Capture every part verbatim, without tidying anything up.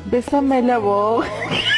Bésame la boca.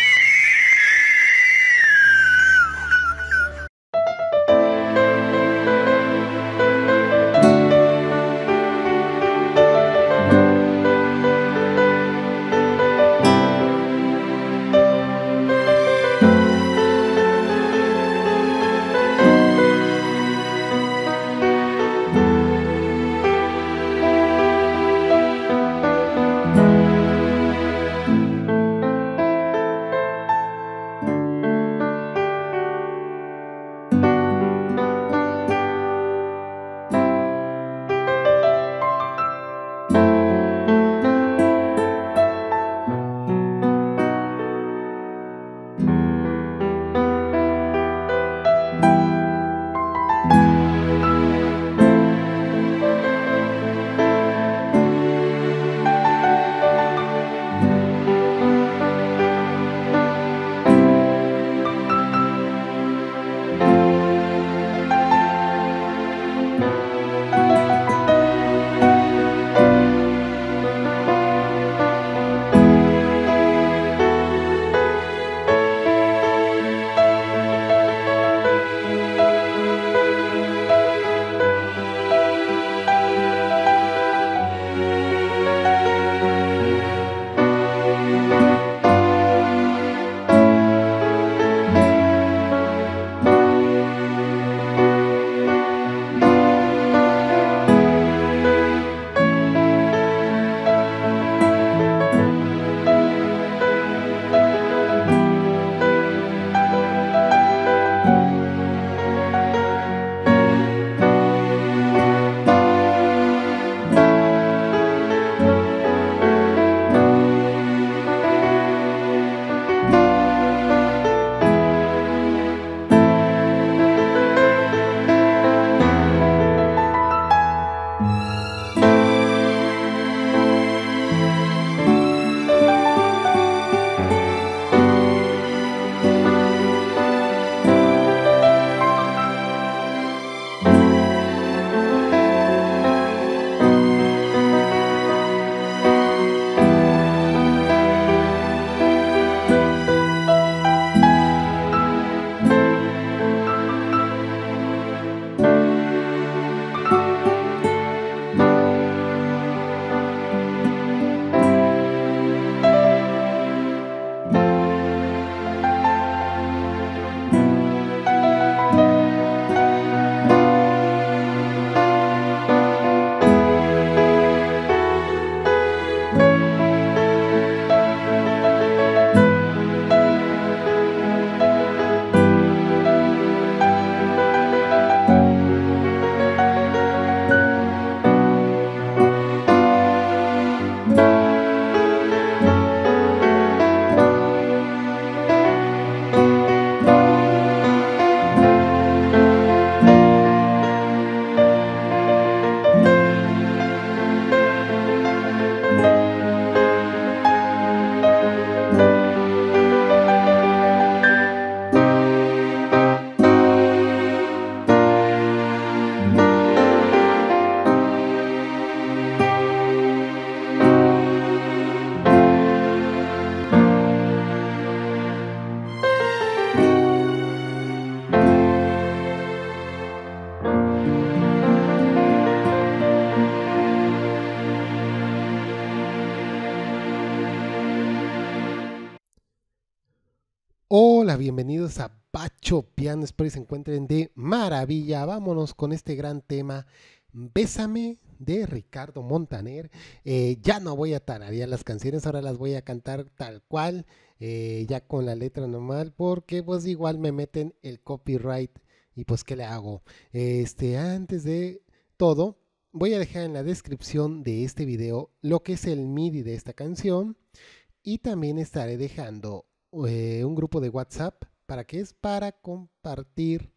Hola, bienvenidos a Pacho Piano, espero que se encuentren de maravilla. Vámonos con este gran tema, Bésame, de Ricardo Montaner. Eh, ya no voy a tararear las canciones, ahora las voy a cantar tal cual, eh, ya con la letra normal, porque pues igual me meten el copyright y pues ¿qué le hago? Este, antes de todo, voy a dejar en la descripción de este video lo que es el M I D I de esta canción y también estaré dejando eh, un grupo de WhatsApp para que es para compartir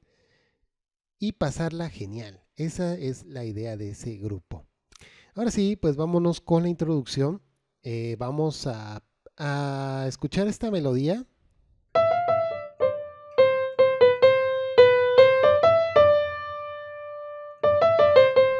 y pasarla genial. Esa es la idea de ese grupo. Ahora sí, pues vámonos con la introducción. Eh, vamos a, a escuchar esta melodía.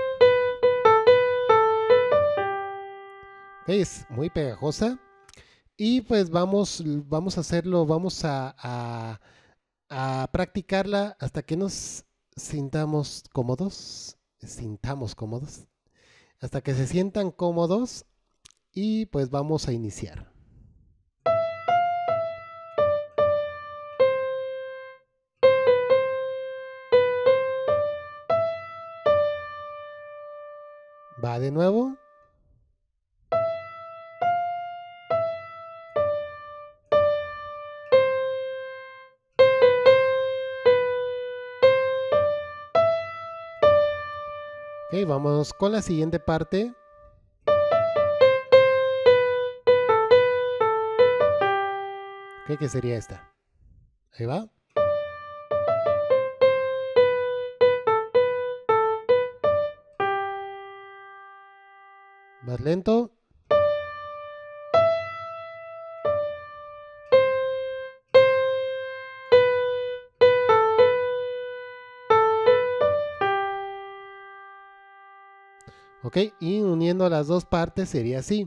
Es muy pegajosa. Y pues vamos, vamos a hacerlo, vamos a, a, a practicarla hasta que nos sintamos cómodos, sintamos cómodos, hasta que se sientan cómodos y pues vamos a iniciar. Va de nuevo. Ok, vamos con la siguiente parte. Ok, que sería esta. Ahí va. Más lento. Ok, y uniendo las dos partes sería así.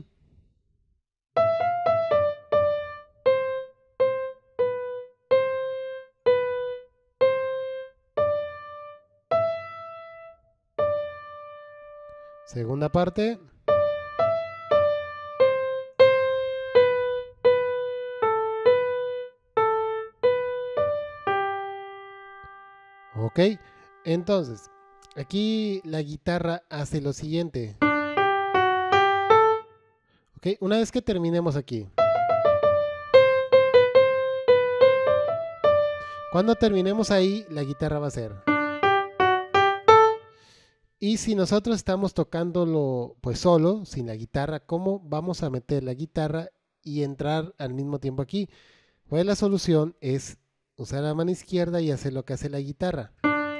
Segunda parte. Ok, entonces, aquí la guitarra hace lo siguiente. Ok, una vez que terminemos aquí. Cuando terminemos ahí, la guitarra va a hacer. Y si nosotros estamos tocándolo pues solo, sin la guitarra, ¿cómo vamos a meter la guitarra y entrar al mismo tiempo aquí? Pues la solución es usar la mano izquierda y hacer lo que hace la guitarra.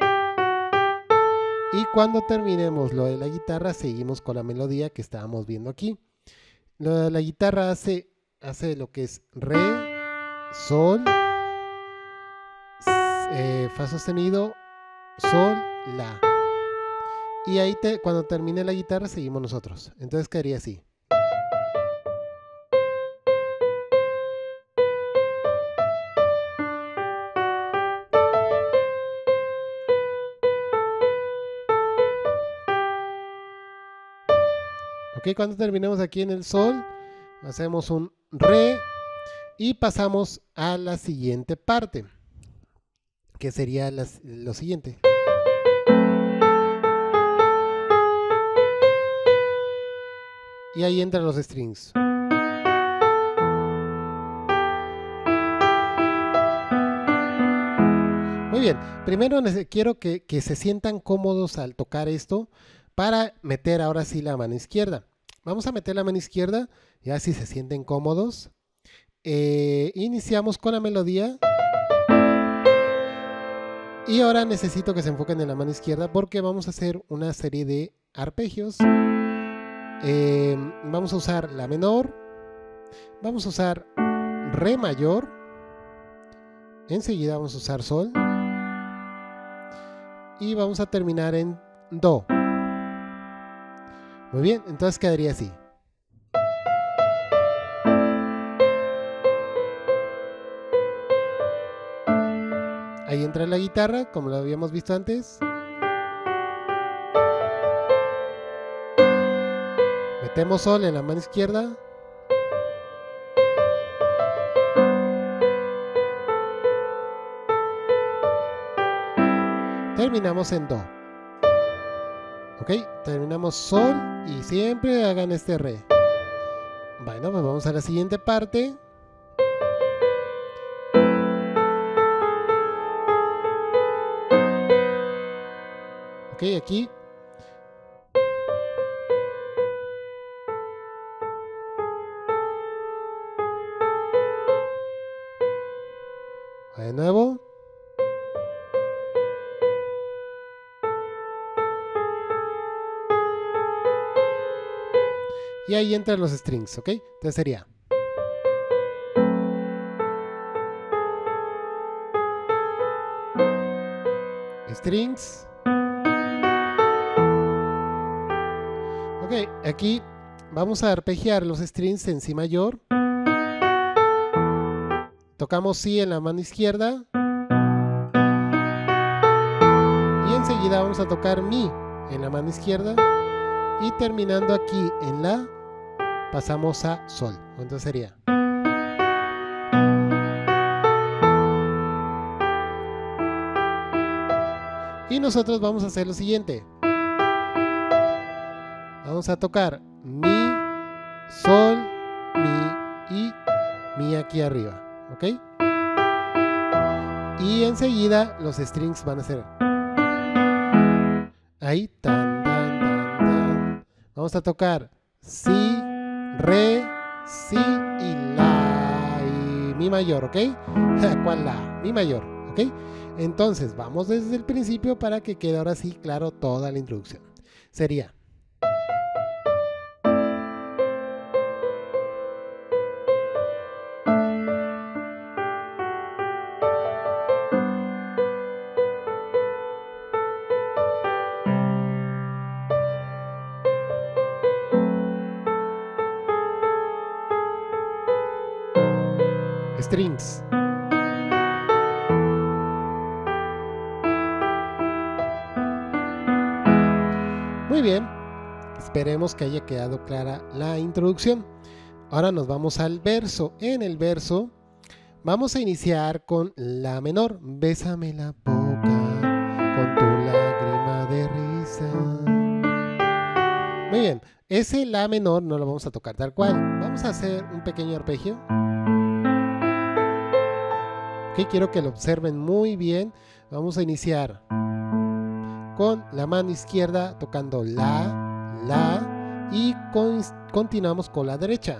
Y cuando terminemos lo de la guitarra, seguimos con la melodía que estábamos viendo aquí. Lo de la guitarra hace, hace lo que es re, sol, eh, fa sostenido, sol, la. Y ahí te, cuando termine la guitarra seguimos nosotros. Entonces quedaría así. Ok, cuando terminemos aquí en el sol, hacemos un re y pasamos a la siguiente parte, que sería la, lo siguiente. Y ahí entran los strings. Muy bien, primero quiero que, que se sientan cómodos al tocar esto para meter ahora sí la mano izquierda. Vamos a meter la mano izquierda, ya si se sienten cómodos. Eh, iniciamos con la melodía. Y ahora necesito que se enfoquen en la mano izquierda porque vamos a hacer una serie de arpegios. Eh, vamos a usar la menor, vamos a usar re mayor, enseguida vamos a usar sol y vamos a terminar en do. Muy bien, entonces quedaría así. Ahí entra la guitarra, como lo habíamos visto antes. Metemos sol en la mano izquierda. Terminamos en do. Ok, terminamos sol y siempre hagan este re. Bueno, pues vamos a la siguiente parte. Ok, aquí. De nuevo. Y ahí entran los strings, ¿ok? Entonces sería. Strings. Ok, aquí vamos a arpegiar los strings en si mayor. Tocamos si en la mano izquierda. Y enseguida vamos a tocar mi en la mano izquierda. Y terminando aquí en la, pasamos a sol. Entonces sería. Y nosotros vamos a hacer lo siguiente. Vamos a tocar mi, sol, mi y mi aquí arriba. ¿Ok? Y enseguida los strings van a ser. Ahí. Tan, tan, tan, tan. Vamos a tocar si, re, si y la. Y mi mayor. ¿Ok? ¿Cuál la? Mi mayor. ¿Ok? Entonces, vamos desde el principio para que quede ahora sí claro toda la introducción. Sería. Strings. Muy bien, esperemos que haya quedado clara la introducción. Ahora nos vamos al verso. En el verso vamos a iniciar con la menor. Bésame la boca con tu lágrima de risa. Muy bien, ese la menor no lo vamos a tocar tal cual. Vamos a hacer un pequeño arpegio. Ok, quiero que lo observen muy bien. Vamos a iniciar con la mano izquierda tocando la, la y con, continuamos con la derecha.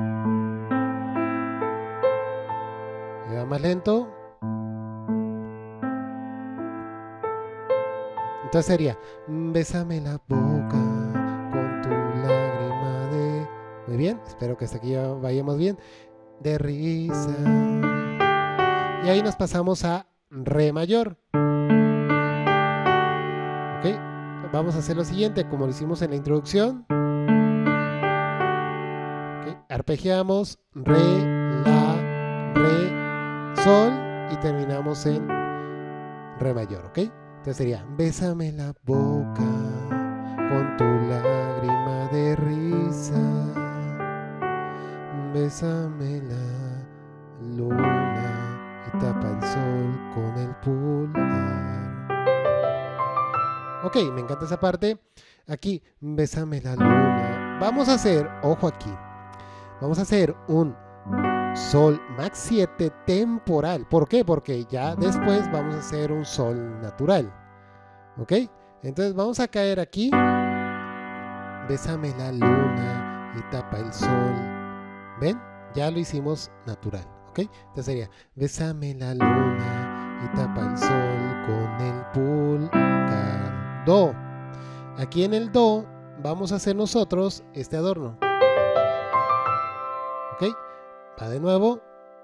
Y va más lento. Entonces sería, bésame la boca con tu lágrima de... Muy bien, espero que hasta aquí ya vayamos bien. De risa. Y ahí nos pasamos a re mayor. Ok, vamos a hacer lo siguiente, como lo hicimos en la introducción. Okay, arpegiamos re, la, re, sol y terminamos en re mayor, ¿ok? Entonces sería, bésame la boca con tu lágrima de risa, bésame la luna y tapa el sol con el pulgar. Ok, me encanta esa parte. Aquí, bésame la luna. Vamos a hacer, ojo aquí, vamos a hacer un sol max siete temporal. ¿Por qué? Porque ya después vamos a hacer un sol natural. ¿Ok? Entonces vamos a caer aquí. Bésame la luna y tapa el sol. ¿Ven? Ya lo hicimos natural. ¿Ok? Entonces sería, bésame la luna y tapa el sol con el pulgar. Do. Aquí en el do vamos a hacer nosotros este adorno. ¿Ok? Va de nuevo.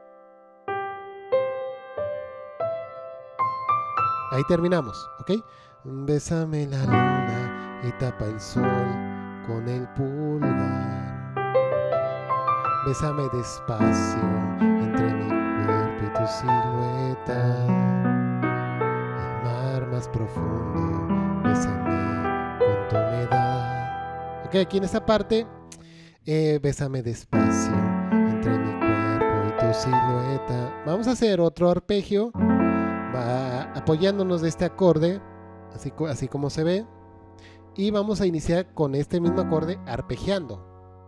Ahí terminamos. ¿Ok? Bésame la luna y tapa el sol con el pulgar. Bésame despacio entre mi cuerpo y tu silueta. El mar más profundo. Bésame con tu humedad. Ok, aquí en esta parte, eh, bésame despacio entre mi cuerpo y tu silueta. Vamos a hacer otro arpegio, va apoyándonos de este acorde, así, así como se ve, y vamos a iniciar con este mismo acorde arpegiando.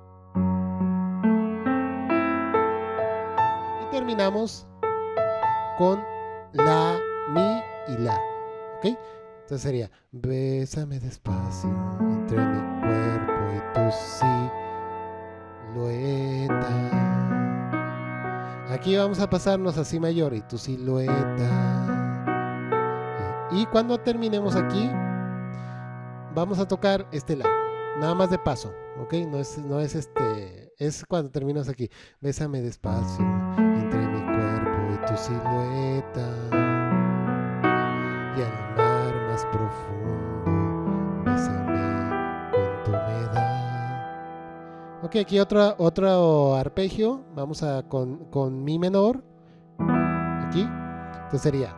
Y terminamos con la, mi y la. ¿Ok? Entonces sería, bésame despacio entre mi cuerpo y tu silueta. Aquí vamos a pasarnos a si mayor y tu silueta. Y, y cuando terminemos aquí, vamos a tocar este la, nada más de paso, ¿ok? No es, no es este, es cuando terminas aquí. Bésame despacio entre mi cuerpo y tu silueta. Y el mar más profundo, bésame con tu humedad. Ok, aquí otro, otro arpegio. Vamos a con, con mi menor aquí. Entonces sería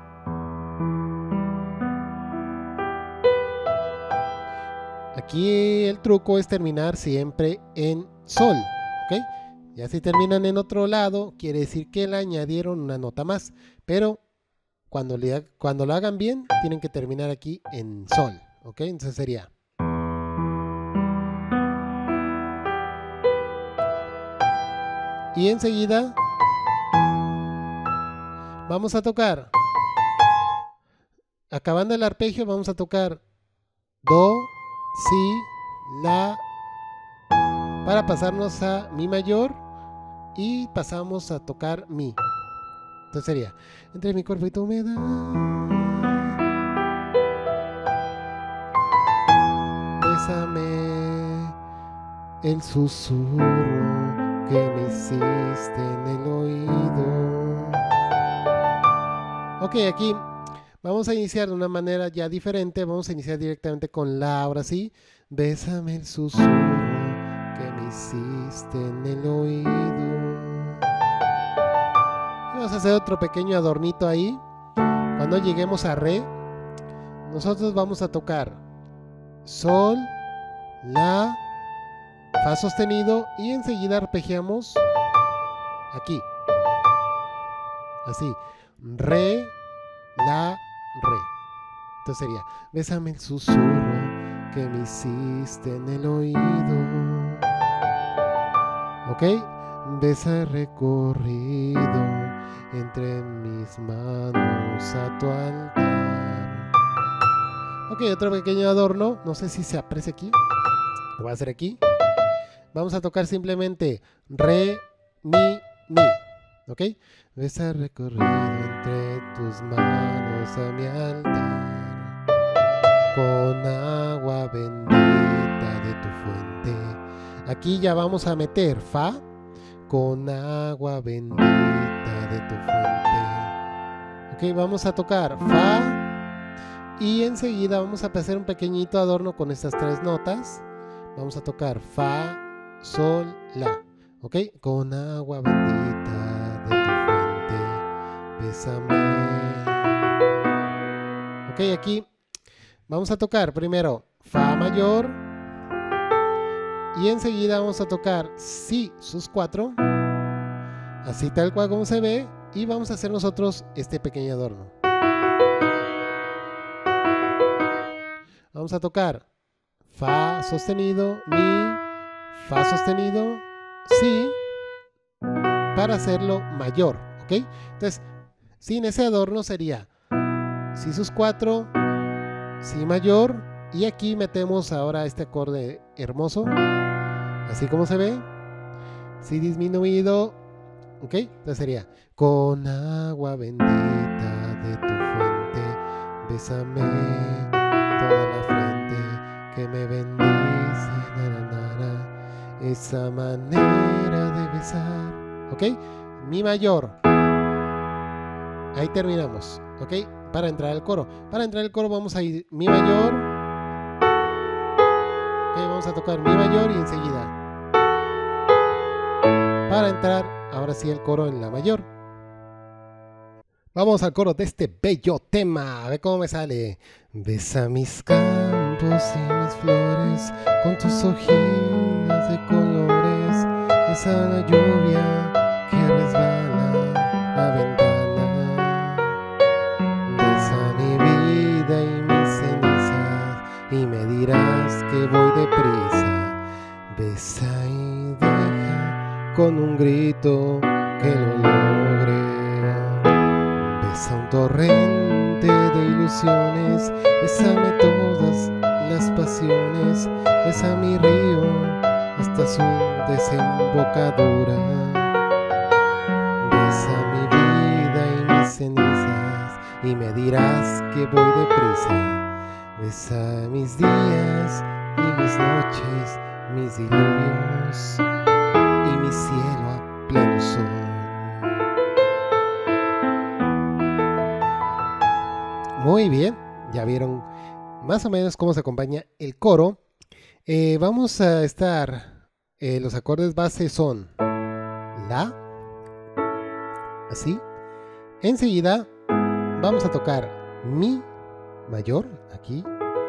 aquí el truco es terminar siempre en sol, ¿ok? Ya si terminan en otro lado, quiere decir que le añadieron una nota más, pero cuando, le, cuando lo hagan bien, tienen que terminar aquí en sol, ¿ok? Entonces sería y enseguida vamos a tocar, acabando el arpegio, vamos a tocar do, si, la, para pasarnos a mi mayor y pasamos a tocar mi. Entonces sería entre mi cuerpo y tu humedad, bésame el susurro que me hiciste en el oído. Ok, aquí vamos a iniciar de una manera ya diferente. Vamos a iniciar directamente con la, ahora sí. Bésame el susurro que me hiciste en el oído. Vamos a hacer otro pequeño adornito ahí. Cuando lleguemos a re, nosotros vamos a tocar sol, la, fa sostenido y enseguida arpegiamos aquí. Así, re, la, re. Entonces sería, bésame el susurro que me hiciste en el oído. ¿Ok? Besa recorrido entre mis manos a tu altar. Ok, otro pequeño adorno. No sé si se aprecia aquí. Lo voy a hacer aquí. Vamos a tocar simplemente re, mi, mi. ¿Ok? Besa recorrido entre tus manos a mi altar, con agua bendita de tu fuente. Aquí ya vamos a meter fa, con agua bendita de tu fuente. Ok, vamos a tocar fa y enseguida vamos a hacer un pequeñito adorno con estas tres notas. Vamos a tocar fa, sol, la. Ok, con agua bendita de tu fuente, bésame. Ok, aquí vamos a tocar primero fa mayor y enseguida vamos a tocar si sus cuatro, así tal cual como se ve, y vamos a hacer nosotros este pequeño adorno. Vamos a tocar fa sostenido, mi, fa sostenido, si, para hacerlo mayor, ¿ok? Entonces, sin ese adorno sería si sus cuatro, si mayor, y aquí metemos ahora este acorde hermoso, así como se ve, si disminuido, ¿ok? Entonces sería con agua bendita de tu fuente, bésame toda la frente que me bendice, na, na, na, esa manera de besar, ¿ok? Mi mayor, ahí terminamos, ¿ok? Para entrar al coro, para entrar al coro vamos a ir mi mayor, ok, vamos a tocar mi mayor y enseguida para entrar ahora sí el coro en la mayor. Vamos al coro de este bello tema. A ver cómo me sale. Besa mis campos y mis flores con tus hojitas de colores. Besa la lluvia que resbala la ventana. Besa mi vida y mis cenizas y me dirás que voy deprisa. Besa y deja con un grito que lo logre. Besa un torrente de ilusiones, bésame todas las pasiones, besa mi río hasta su desembocadura. Besa mi vida y mis cenizas y me dirás que voy deprisa. Besa mis días y mis noches, mis diluvios y mi cielo a pleno sol. Muy bien, ya vieron más o menos cómo se acompaña el coro. Eh, vamos a estar, eh, los acordes base son la, así, Enseguida vamos a tocar mi mayor aquí.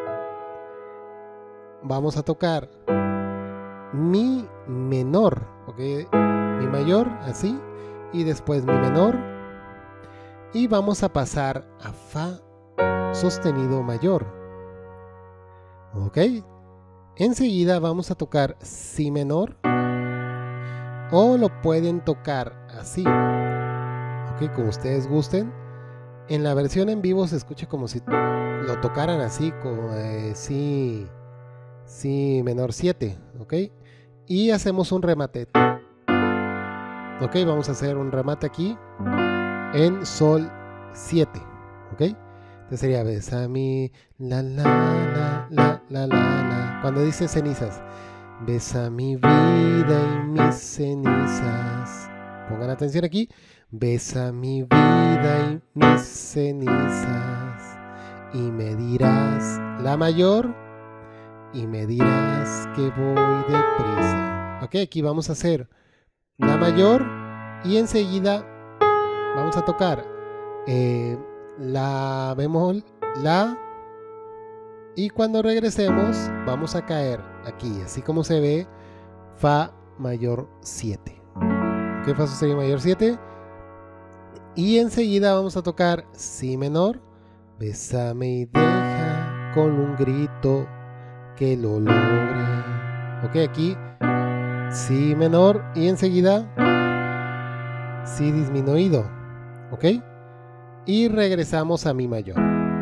Vamos a tocar mi menor, ¿ok? Mi mayor, así. Y después mi menor. Y vamos a pasar a fa sostenido mayor, ¿ok? Enseguida vamos a tocar si menor. O lo pueden tocar así, ¿ok? Como ustedes gusten. En la versión en vivo se escucha como si lo tocaran así, como eh, si, si menor siete, ¿ok? Y hacemos un remate. Ok, vamos a hacer un remate aquí en sol siete, ¿ok? Entonces sería besa mi la la la la la la la. Cuando dice cenizas, besa mi vida y mis cenizas. Pongan atención aquí. Besa mi vida y mis cenizas. Y me dirás la mayor. Y me dirás que voy deprisa. Ok, aquí vamos a hacer la mayor. Y enseguida vamos a tocar eh, la bemol, la. Y cuando regresemos vamos a caer aquí, así como se ve, fa mayor siete. Ok, fa sostenido mayor siete. Y enseguida vamos a tocar si menor. Bésame y deja con un grito que lo logre. Ok, aquí si menor y enseguida si disminuido. Ok, y regresamos a mi mayor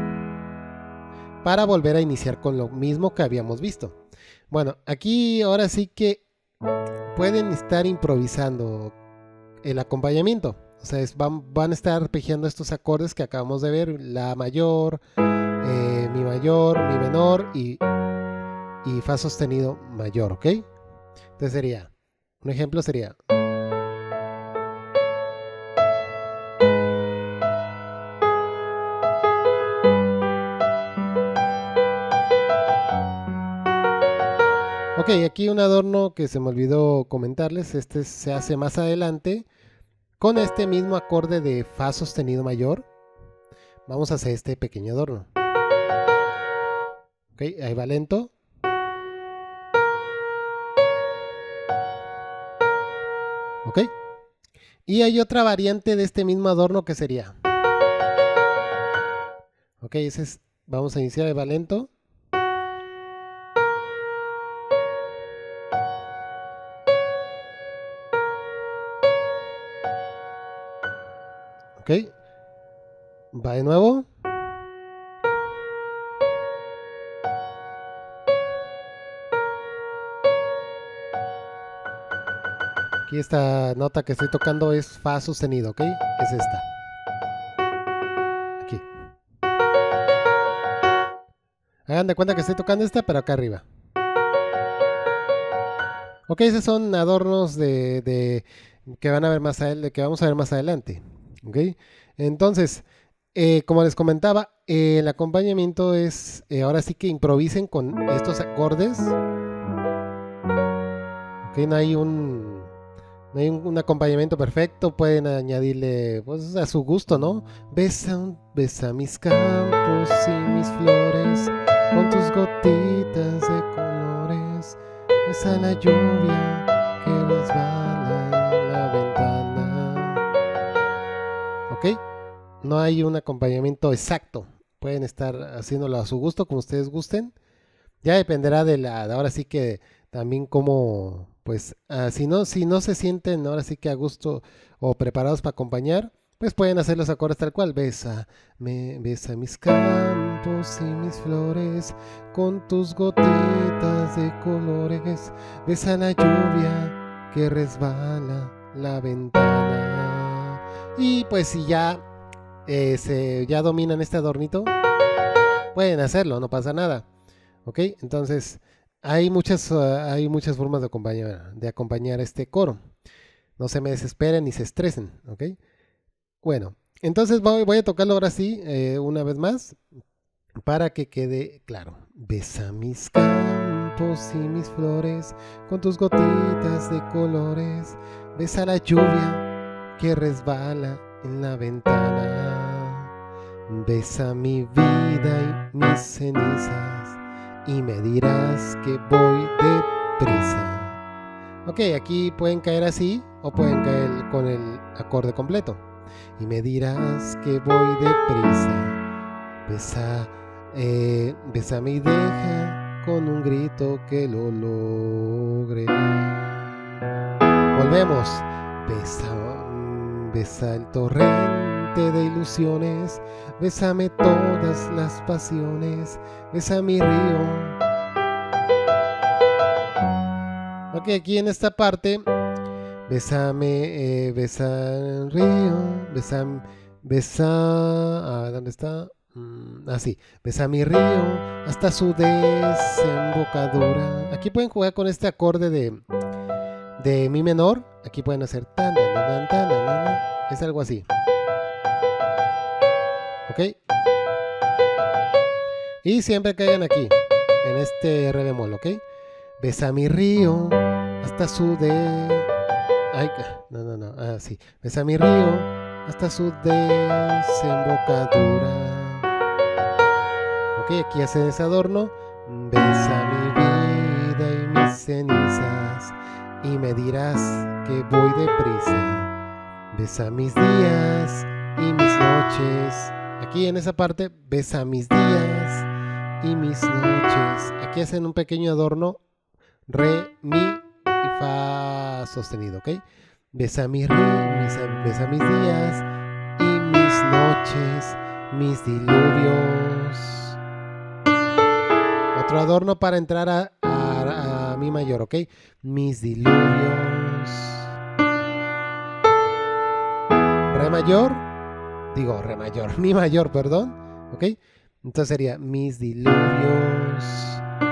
para volver a iniciar con lo mismo que habíamos visto. Bueno, aquí ahora sí que pueden estar improvisando el acompañamiento. O sea, es, van, van a estar arpegiando estos acordes que acabamos de ver. La mayor, eh, mi mayor, mi menor y, y fa sostenido mayor, ¿ok? Entonces sería, un ejemplo sería... Ok, aquí un adorno que se me olvidó comentarles. Este se hace más adelante con este mismo acorde de fa sostenido mayor. Vamos a hacer este pequeño adorno. Ok, ahí va lento. Ok. Y hay otra variante de este mismo adorno que sería. Ok, ese es, vamos a iniciar, ahí va lento. Ok, va de nuevo. Aquí esta nota que estoy tocando es fa sostenido, ok, es esta. Aquí. Hagan de cuenta que estoy tocando esta, pero acá arriba. Ok, esos son adornos de, de que van a ver más adelante, que vamos a ver más adelante. Ok, entonces, eh, como les comentaba, eh, el acompañamiento es, eh, ahora sí que improvisen con estos acordes. Ok, no hay un, no hay un, un acompañamiento perfecto, pueden añadirle pues, a su gusto, ¿no? Besa, un, besa mis campos y mis flores con tus gotitas de colores. Besa la lluvia que resbala en la ventana. Ok, no hay un acompañamiento exacto. Pueden estar haciéndolo a su gusto, como ustedes gusten. Ya dependerá de la, de ahora sí que también como, pues, uh, si no, si no se sienten ahora sí que a gusto o preparados para acompañar, pues pueden hacer los acordes tal cual. Besa, me, besa mis campos y mis flores con tus gotitas de colores. Besa la lluvia que resbala la ventana. Y pues si ya, eh, se, ya dominan este adornito, pueden hacerlo, no pasa nada. Ok, entonces hay muchas, uh, hay muchas formas de acompañar, de acompañar este coro. No se me desesperen ni se estresen, ok. Bueno, entonces voy, voy a tocarlo ahora sí, eh, una vez más, para que quede claro. Besa mis campos y mis flores con tus gotitas de colores. Besa la lluvia que resbala en la ventana. Besa mi vida y mis cenizas y me dirás que voy deprisa. Ok, aquí pueden caer así o pueden caer con el acorde completo. Y me dirás que voy deprisa. Besa, eh, bésame y deja con un grito que lo logre. Volvemos. Besa, besa el torrente de ilusiones. Bésame todas las pasiones. Besa mi río. Ok, aquí en esta parte, bésame, eh, besa el río, besa, besa, ah, ¿dónde está? Mm, ah, sí, besa mi río hasta su desembocadura. Aquí pueden jugar con este acorde de, de mi menor. Aquí pueden hacer tan, tan, tan, tan, tan, tan, es algo así. Ok. Y siempre caigan aquí, en este re bemol, ok. Besa mi río hasta su de... Ay, no, no, no, ah, sí. Besa mi río hasta su desembocadura. Ok, aquí hacen ese adorno. Besa mi vida y mis cenizas y me dirás que voy deprisa. Besa mis días y mis noches. Aquí en esa parte, besa mis días y mis noches. Aquí hacen un pequeño adorno. Re, mi y fa sostenido, ¿ok? Besa mi río, besa mis días y mis noches, mis diluvios. Otro adorno para entrar a, a, a mi mayor, ¿ok? Mis diluvios. Re mayor, digo re mayor, mi mayor, perdón, ¿ok? Entonces sería mis diluvios.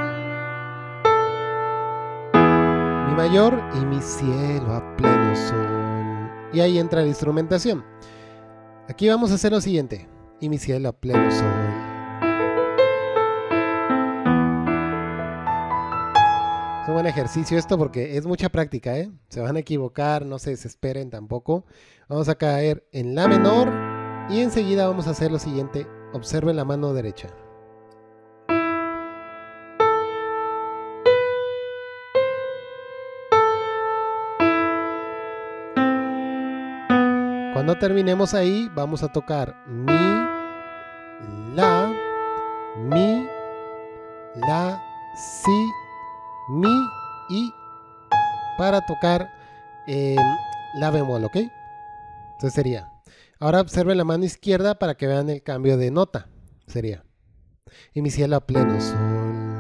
Mi mayor y mi cielo a pleno sol. Y ahí entra la instrumentación. Aquí vamos a hacer lo siguiente. Y mi cielo a pleno sol. Es un buen ejercicio esto porque es mucha práctica, ¿eh? Se van a equivocar, no se desesperen tampoco. Vamos a caer en la menor y enseguida vamos a hacer lo siguiente. Observen la mano derecha. Cuando terminemos ahí, vamos a tocar mi, la, mi, la, si, mi y para tocar eh, la bemol, ¿ok? Entonces sería, ahora observen la mano izquierda para que vean el cambio de nota. Sería, y mi cielo a pleno sol.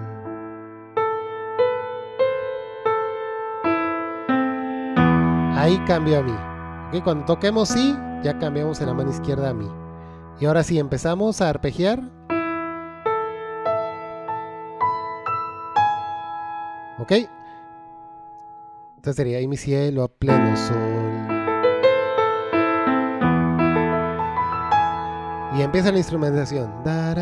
Ahí cambio a mi. Okay, cuando toquemos sí, ya cambiamos en la mano izquierda a mi. Y ahora sí, empezamos a arpegiar. Ok. Entonces sería ahí mi cielo a pleno sol. Y empieza la instrumentación.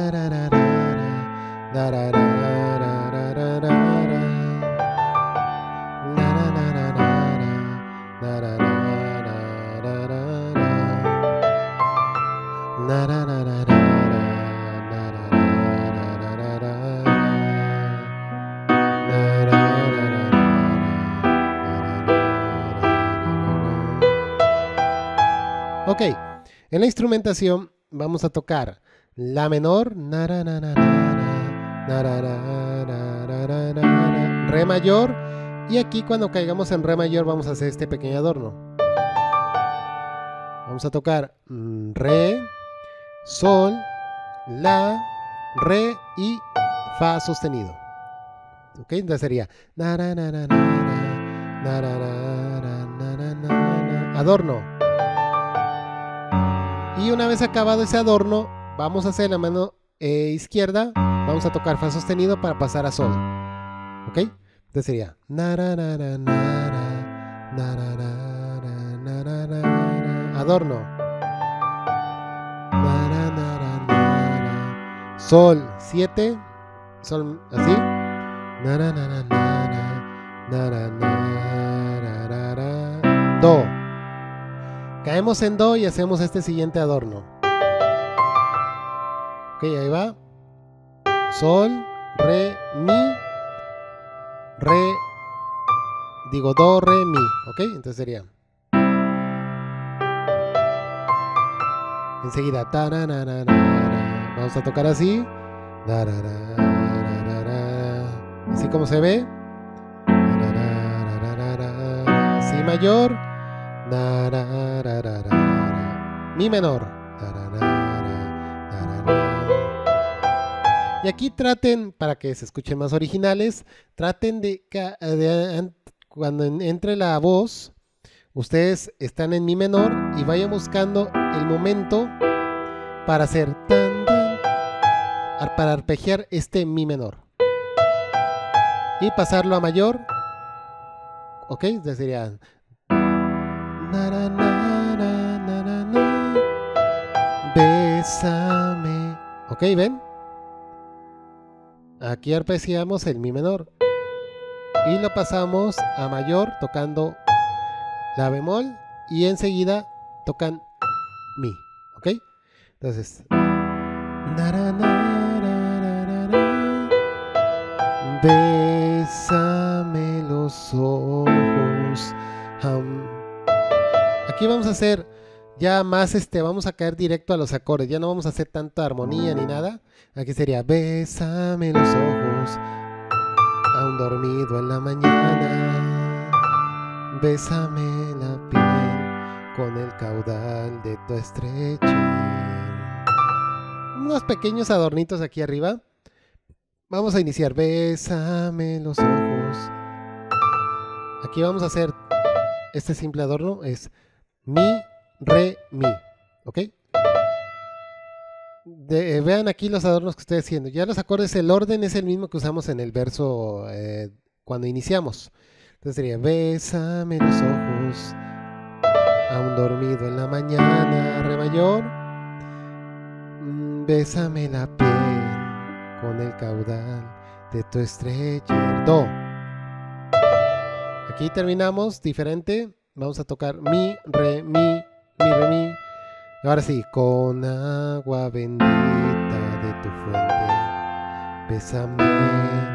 Ok, en la instrumentación vamos a tocar la menor, re mayor, y aquí cuando caigamos en re mayor vamos a hacer este pequeño adorno. Vamos a tocar re, sol, la, re y fa sostenido. Ok, entonces sería adorno. Y una vez acabado ese adorno, vamos a hacer la mano eh, izquierda, vamos a tocar fa sostenido para pasar a sol. ¿Ok? Entonces sería adorno. Sol siete, sol así. Do. Caemos en do y hacemos este siguiente adorno. Ok, ahí va. Sol, re, mi, re, digo do, re, mi. Ok, entonces sería. Enseguida. Vamos a tocar así. Así como se ve. Si mayor. Mi menor. Y aquí traten, para que se escuchen más originales, traten de, de cuando entre la voz, ustedes están en mi menor y vayan buscando el momento para hacer tan, tan, para arpegiar este mi menor y pasarlo a mayor. Ok, entonces sería bésame. Ok, ven, aquí arpegiamos el mi menor y lo pasamos a mayor tocando la bemol y enseguida tocan mi. Ok, entonces bésame los ojos. Um, aquí vamos a hacer ya más este, vamos a caer directo a los acordes, ya no vamos a hacer tanta armonía ni nada. Aquí sería bésame los ojos, aún dormido en la mañana, bésame la piel con el caudal de tu estreche. Unos pequeños adornitos aquí arriba. Vamos a iniciar. Bésame los ojos. Aquí vamos a hacer este simple adorno. Es mi, re, mi. ¿Ok? De, eh, vean aquí los adornos que estoy haciendo. Ya los acordes, el orden es el mismo que usamos en el verso eh, cuando iniciamos. Entonces sería bésame los ojos, aún dormido en la mañana, re mayor. Mm, bésame la piel con el caudal de tu estrecher, do. Aquí terminamos diferente. Vamos a tocar mi, re, mi, mi, re, mi. Ahora sí, con agua bendita de tu fuente, bésame.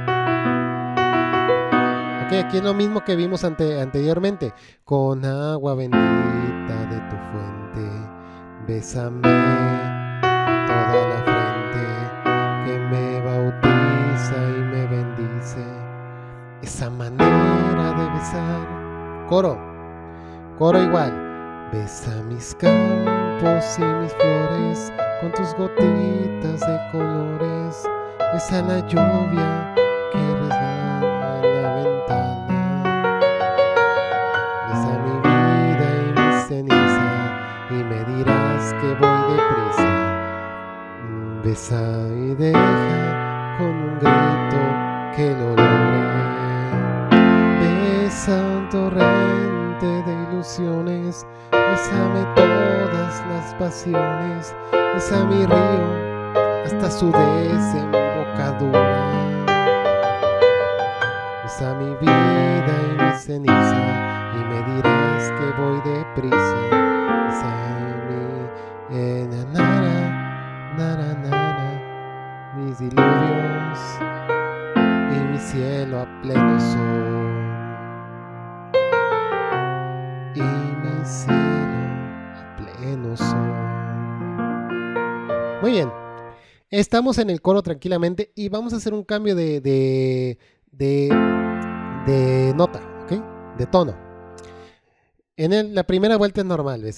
Ok, aquí es lo mismo que vimos ante, anteriormente. Con agua bendita de tu fuente, bésame toda la frente que me bautiza y me bendice. Esa manera de besar. Coro, coro igual. Besa mis campos y mis flores con tus gotitas de colores. Besa la lluvia que resbala en la ventana. Besa mi vida y mi ceniza y me dirás que voy deprisa. Besa y deja con un grito que lo logre. Besa un torrente de ilusiones. Bésame todas las pasiones. Besa mi río hasta su desembocadura. Besa mi vida y mi ceniza y me dirás que voy deprisa. Besa mi eh, na, nara, nara, nara, mis diluvios y mi cielo a pleno sol. Y mi cielo a pleno sol. Muy bien, estamos en el coro tranquilamente y vamos a hacer un cambio de de, de, de nota, ¿ok? De tono. En el, la primera vuelta es normal, ¿ves?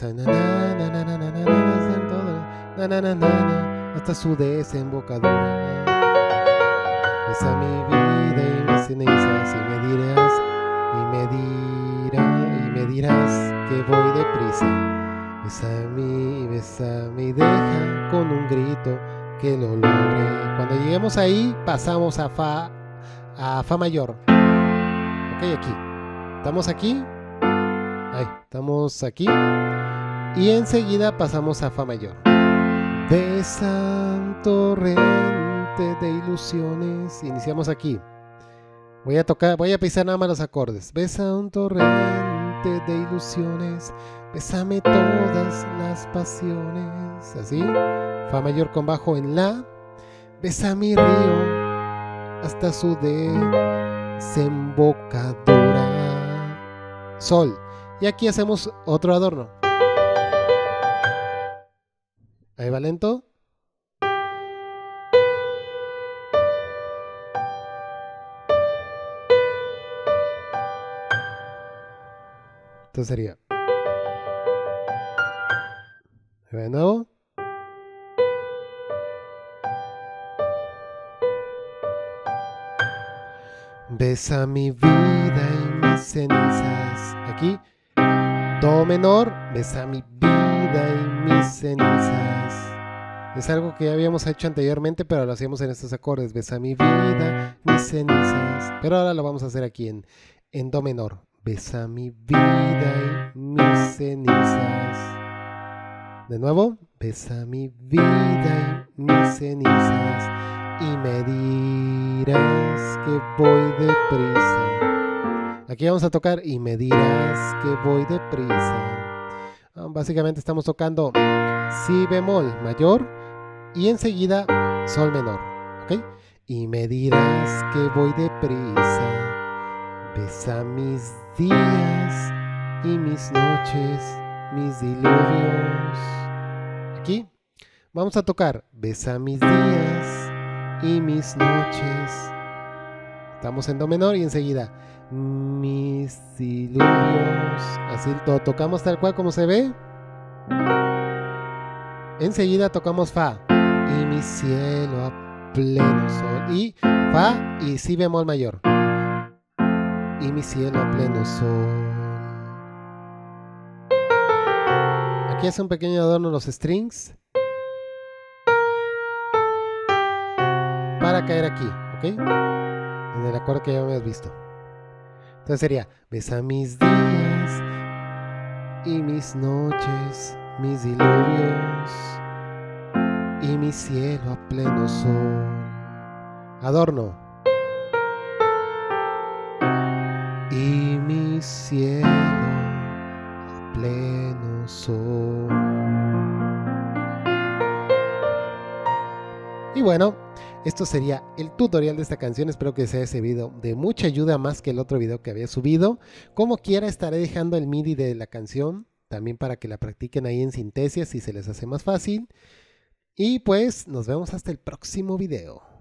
Hasta su desembocadura. Besa mi vida y mis cenizas y me dirás y me dirás me dirás que voy deprisa. Besa mi, besa mi, deja con un grito que lo logre. Cuando lleguemos ahí, pasamos a fa, a fa mayor. Ok, aquí. Estamos aquí. Ahí, estamos aquí. Y enseguida pasamos a fa mayor. Besa un torrente de ilusiones. Iniciamos aquí. Voy a tocar, voy a pisar nada más los acordes. Besa un torrente fuente de ilusiones, bésame todas las pasiones. Así, fa mayor con bajo en la, besa mi río hasta su desembocadura, sol. Y aquí hacemos otro adorno. Ahí va lento. Entonces sería. Ahí va de nuevo. Besa mi vida y mis cenizas. Aquí, do menor, besa mi vida y mis cenizas. Es algo que ya habíamos hecho anteriormente, pero lo hacíamos en estos acordes. Besa mi vida, mis cenizas. Pero ahora lo vamos a hacer aquí en, en do menor. Besa mi vida y mis cenizas. De nuevo, besa mi vida y mis cenizas. Y me dirás que voy deprisa. Aquí vamos a tocar y me dirás que voy deprisa. Básicamente estamos tocando si bemol mayor y enseguida sol menor, ¿ok? Y me dirás que voy deprisa. Besa mis días y mis noches, mis diluvios. Aquí vamos a tocar besa mis días y mis noches. Estamos en do menor y enseguida mis diluvios. Así lo tocamos tal cual como se ve. Enseguida tocamos fa y mi cielo a pleno sol. Y fa y si bemol mayor. Y mi cielo a pleno sol. Aquí hace un pequeño adorno los strings para caer aquí, ¿ok? En el acorde que ya habíamos visto. Entonces sería besa mis días y mis noches, mis diluvios y mi cielo a pleno sol. Adorno. Y mi cielo a pleno sol. Y bueno, esto sería el tutorial de esta canción. Espero que sea ese video de mucha ayuda, más que el otro video que había subido. Como quiera, estaré dejando el M I D I de la canción también para que la practiquen ahí en Synthesia si se les hace más fácil. Y pues nos vemos hasta el próximo video.